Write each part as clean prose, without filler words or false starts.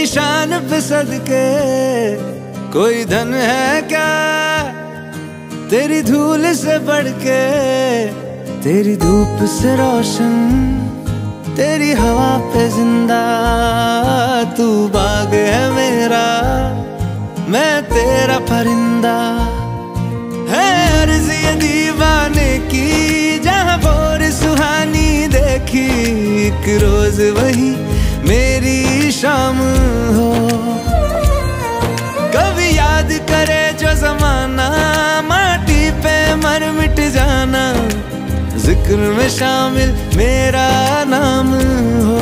शान पे सदके कोई धन है क्या, तेरी धूल से बढ़ के, तेरी धूप से रोशन, तेरी हवा पे जिंदा। तू बाग है मेरा, मैं तेरा परिंदा। है अर्ज़ ये दीवाने की, जहाँ भोर सुहानी देखी, एक रोज वही मेरी शाम हो। कभी याद करे जो जमाना, माटी पे मर मिट जाना, जिक्र में शामिल मेरा नाम हो।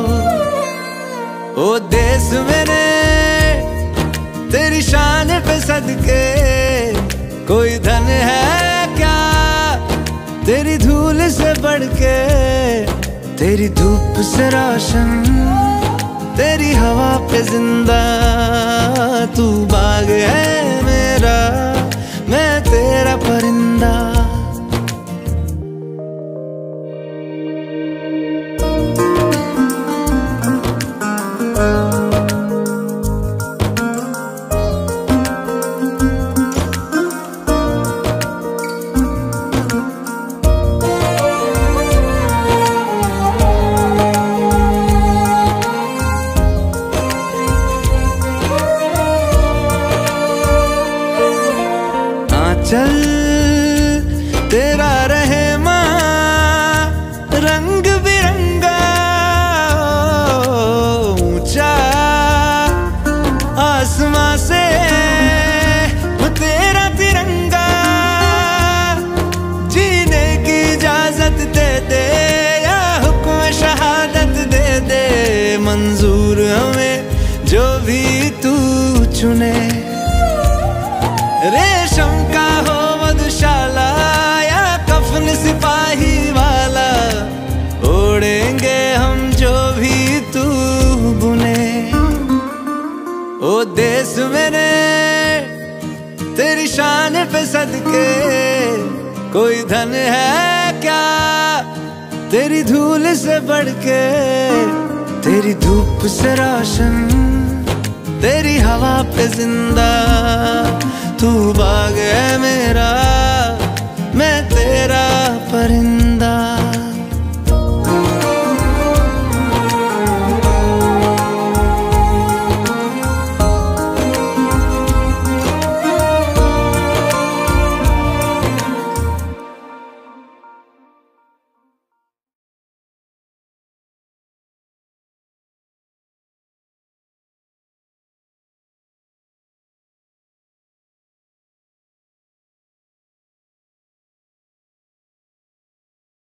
ओ देश मेरे तेरी शान पे सदके कोई धन है क्या, तेरी धूल से बढ़ के, तेरी धूप से रोशन, तेरी हवा पे जिंदा। तू बाग है मेरा, मैं तेरा परिंदा। चल तेरा रहे माँ रंग बिरंगा, ऊंचा आसमां से तेरा तिरंगा। जीने की इजाजत दे दे या हुक्म शहादत दे दे, मंजूर हमें जो भी तू चुने। रेशम का हो मधुशाला या कफन सिपाही वाला, ओढ़ेंगे हम जो भी तू बुने। ओ देश मेरे तेरी शान पे सदके कोई धन है क्या, तेरी धूल से बढ़ के, तेरी धूप से रोशन, तेरी हवा पे जिंदा। तू बाग है मेरा,